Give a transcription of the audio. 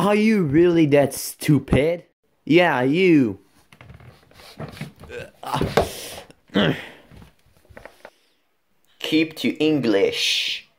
Are you really that stupid? Yeah, you. Keep to English.